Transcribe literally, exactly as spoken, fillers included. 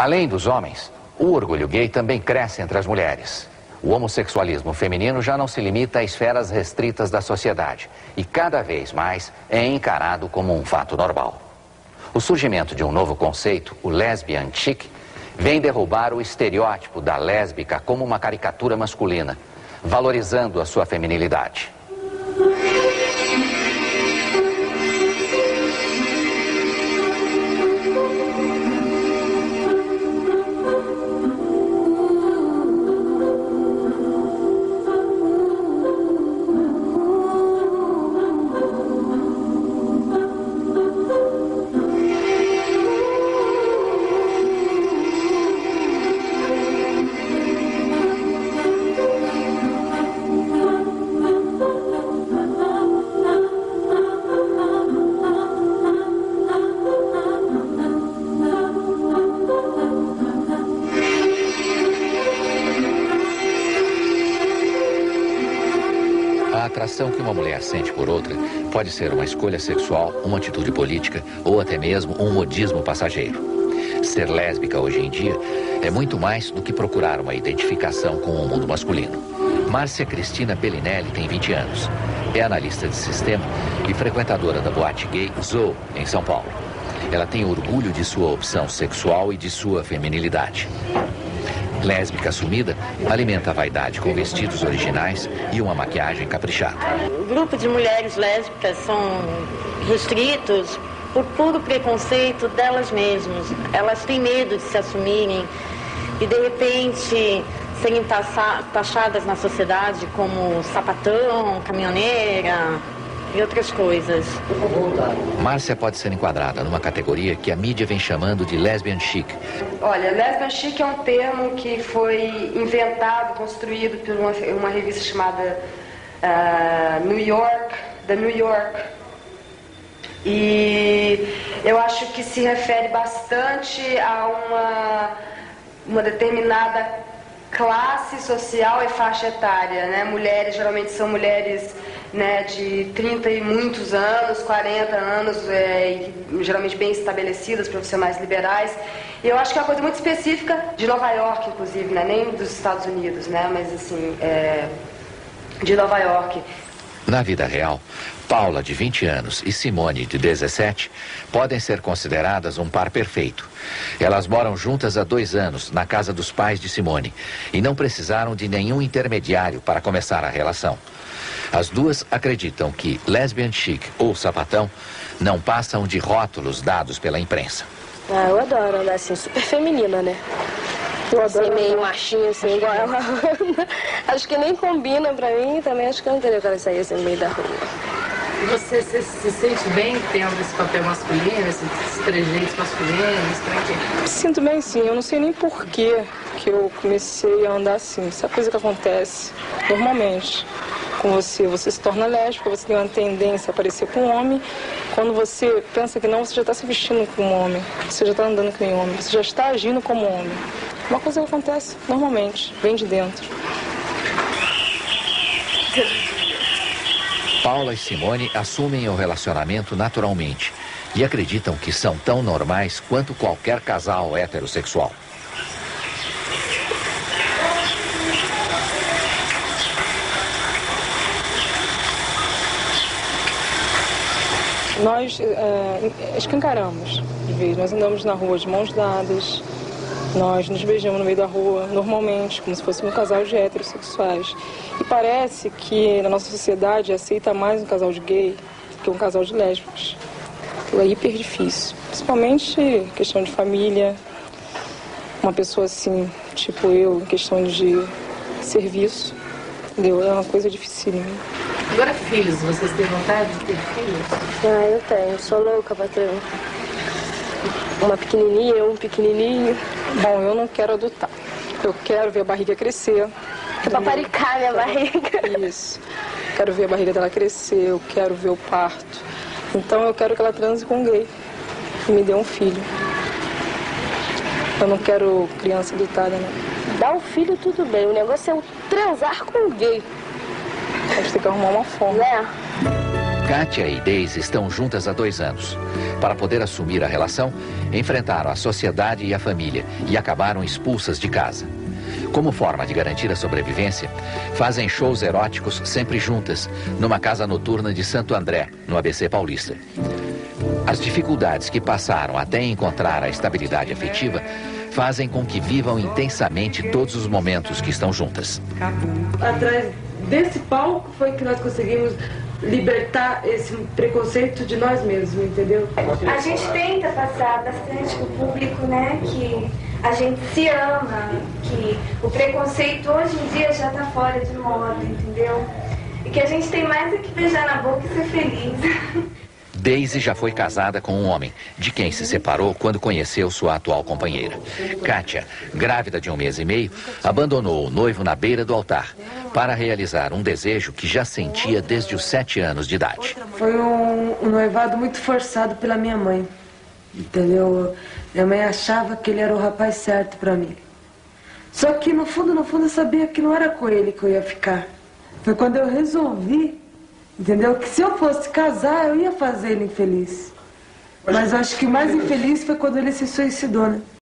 Além dos homens, o orgulho gay também cresce entre as mulheres. O homossexualismo feminino já não se limita a esferas restritas da sociedade e cada vez mais é encarado como um fato normal. O surgimento de um novo conceito, o lesbian chic, vem derrubar o estereótipo da lésbica como uma caricatura masculina, valorizando a sua feminilidade. A atração que uma mulher sente por outra pode ser uma escolha sexual, uma atitude política ou até mesmo um modismo passageiro. Ser lésbica hoje em dia é muito mais do que procurar uma identificação com o mundo masculino. Márcia Cristina Bellinelli tem vinte anos, é analista de sistema e frequentadora da boate gay Zoo, em São Paulo. Ela tem orgulho de sua opção sexual e de sua feminilidade. Lésbica assumida, alimenta a vaidade com vestidos originais e uma maquiagem caprichada. O grupo de mulheres lésbicas são restritos por puro preconceito delas mesmas. Elas têm medo de se assumirem e, de repente, serem taxadas na sociedade como sapatão, caminhoneira e outras coisas. Márcia pode ser enquadrada numa categoria que a mídia vem chamando de lesbian chic. Olha, lesbian chic é um termo que foi inventado, construído por uma, uma revista chamada uh, New York, The New York. E eu acho que se refere bastante a uma, uma determinada classe social e faixa etária, né? Mulheres, geralmente são mulheres, né, de trinta e muitos anos, quarenta anos, é, geralmente bem estabelecidas, profissionais liberais. E eu acho que é uma coisa muito específica de Nova York, inclusive, né? Nem dos Estados Unidos, né? Mas assim, é, de Nova York. Na vida real, Paula, de vinte anos, e Simone, de dezessete, podem ser consideradas um par perfeito. Elas moram juntas há dois anos, na casa dos pais de Simone, e não precisaram de nenhum intermediário para começar a relação. As duas acreditam que lesbian chic ou sapatão não passam de rótulos dados pela imprensa. Ah, eu adoro andar assim, super feminina, né? Eu adoro. Assim, meio machinha, assim, igual ela. Acho que nem combina pra mim, também acho que eu não teria que sair assim no meio da rua. Você se, se sente bem tendo esse papel masculino, esses trejeitos masculinos, pra quê? Me sinto bem sim, eu não sei nem por que que eu comecei a andar assim. Isso é coisa que acontece normalmente com você. Você se torna lésbica, você tem uma tendência a parecer com um homem. Quando você pensa que não, você já está se vestindo como um homem. Você já está andando que nem homem. Você já está agindo como um homem. Uma coisa que acontece normalmente, vem de dentro. Paula e Simone assumem o relacionamento naturalmente e acreditam que são tão normais quanto qualquer casal heterossexual. Nós é, escancaramos de vez, nós andamos na rua de mãos dadas, nós nos beijamos no meio da rua, normalmente, como se fosse um casal de heterossexuais. E parece que na nossa sociedade aceita mais um casal de gay do que um casal de lésbicos. Aquilo é hiper difícil, principalmente questão de família, uma pessoa assim, tipo eu, em questão de serviço, entendeu? É uma coisa dificílima. Agora, filhos, vocês têm vontade de ter filhos? Ah, eu tenho, sou louca pra ter uma pequenininha, um pequenininho. Bom, eu não quero adotar, eu quero ver a barriga crescer. É pra paricar minha barriga. Isso, quero ver a barriga dela crescer, eu quero ver o parto. Então eu quero que ela transe com um gay e me dê um filho. Eu não quero criança adotada, não. Dar um filho tudo bem, o negócio é o transar com um gay. A gente tem que arrumar uma forma. Né? Kátia e Deise estão juntas há dois anos. Para poder assumir a relação, enfrentaram a sociedade e a família e acabaram expulsas de casa. Como forma de garantir a sobrevivência, fazem shows eróticos sempre juntas, numa casa noturna de Santo André, no A B C Paulista. As dificuldades que passaram até encontrar a estabilidade afetiva fazem com que vivam intensamente todos os momentos que estão juntas. Atrás desse palco foi que nós conseguimos libertar esse preconceito de nós mesmos, entendeu? A gente tenta passar bastante pro público, né, que a gente se ama, que o preconceito hoje em dia já tá fora de moda, entendeu? E que a gente tem mais é que beijar na boca e ser feliz. Deise já foi casada com um homem, de quem se separou quando conheceu sua atual companheira. Kátia, grávida de um mês e meio, abandonou o noivo na beira do altar para realizar um desejo que já sentia desde os sete anos de idade. Foi um, um noivado muito forçado pela minha mãe, entendeu? Minha mãe achava que ele era o rapaz certo para mim. Só que no fundo, no fundo eu sabia que não era com ele que eu ia ficar. Foi quando eu resolvi, entendeu? Que se eu fosse casar, eu ia fazer ele infeliz. Mas acho que mais infeliz foi quando ele se suicidou, né?